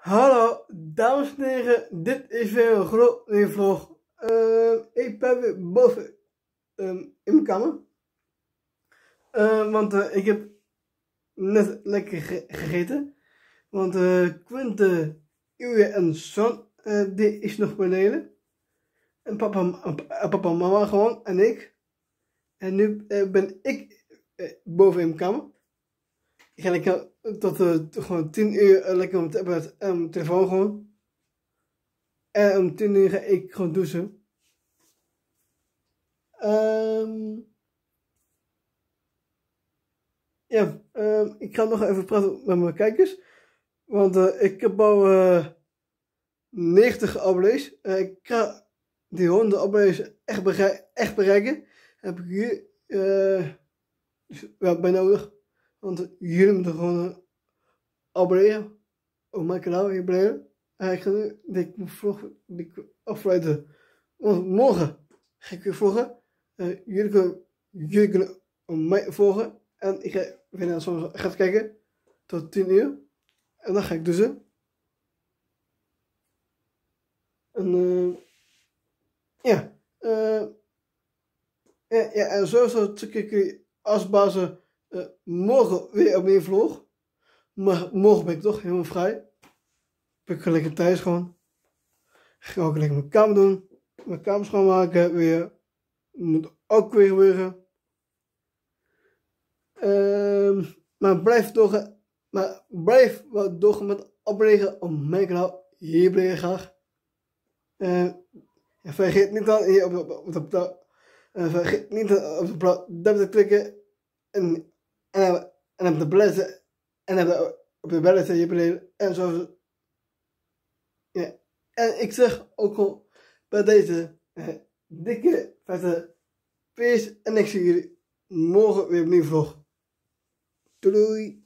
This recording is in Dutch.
Hallo, dames en heren, dit is weer een gloednieuwe vlog. Ik ben weer boven in mijn kamer. Want ik heb net lekker gegeten. Want Quinte, Ilja en Son, die is nog beneden. En papa en mama gewoon, en ik. En nu ben ik boven in mijn kamer. Ik ga lekker tot gewoon 10 uur lekker op mijn tablet en mijn telefoon gewoon. En om 10 uur ga ik gewoon douchen. Ik ga nog even praten met mijn kijkers. Want ik heb al 90 abonnees. Ik ga die 100 abonnees echt bereiken. Heb ik hier bij nodig. Want jullie moeten gewoon abonneren op mijn kanaal hier beneden. Ik ga nu de vlog afsluiten. Want morgen ga ik weer vloggen. Jullie kunnen mij volgen. En ik ga weer naar soms gaan kijken. Tot 10 uur. En dan ga ik douchen. En en sowieso check ik jullie als bazen morgen weer opnieuw vlog. Maar morgen ben ik toch helemaal vrij. Ben ik lekker thuis gewoon. Ga ook lekker mijn kamer doen. Mijn kamer schoonmaken weer. Moet ook weer gebeuren. Maar blijf wel doorgaan met abonneren op mijn kanaal. Hier ben je graag. Vergeet niet dan hier op de blad te klikken. En op de bellen. En op de bellen hier beneden. En zo. Ja. En ik zeg ook al bij deze dikke vette peace. En ik zie jullie morgen weer opnieuw vlog. Doei doei.